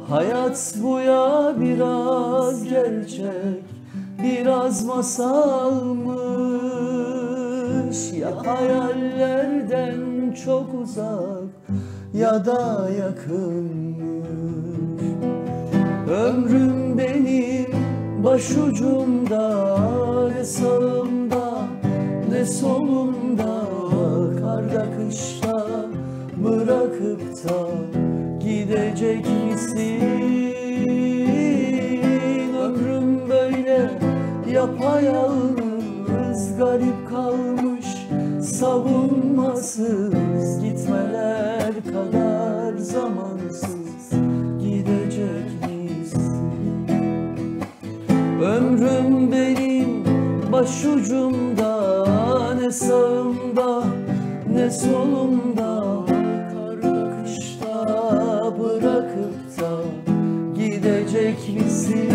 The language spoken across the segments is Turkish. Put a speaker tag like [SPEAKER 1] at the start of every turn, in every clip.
[SPEAKER 1] Hayat bu ya, biraz gerçek, biraz masalmış. Ya hayallerden çok uzak ya da yakınmış. Ömrüm benim başucumda, ne sağımda ne solumda. Karda kışta bırakıp da gidecek misin? Ömrüm böyle yapayalnız, garip kalmış, savunmasız. Gitmeler kadar zamansız gidecek misin? Ömrüm benim başucumda, ne sağımda ne solumda. Karda kışta bırakıp da gidecek misin?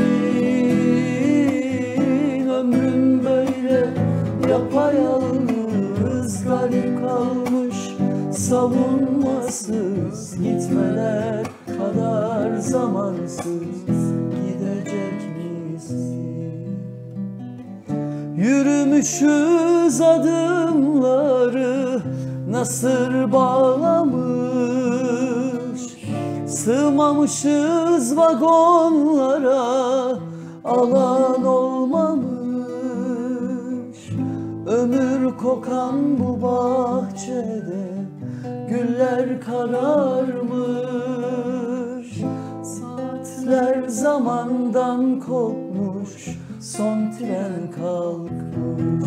[SPEAKER 1] Ömrüm böyle yapayalnız, garip kalmış, savunmasız. Gitmeler kadar zamansız gidecek misin? Yürümüşüz adımları nasır bağlamış, sığmamışız vagonlara, alan olmamış. Ömür kokan bu bahçede güller kararmış. Saatler zamandan kopmuş, son tren kalkmış.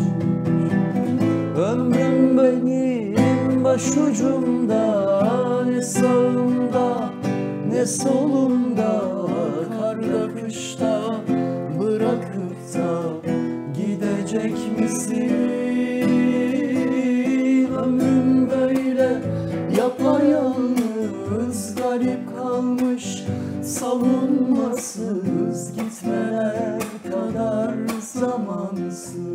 [SPEAKER 1] Ömrüm benim başucumda, ne sağımda ne solumda. Karda kışta bırakıp da gidecek misin? Ömrüm böyle yapayalnız, garip kalmış, savunmasız. Gitmeler kadar zamansız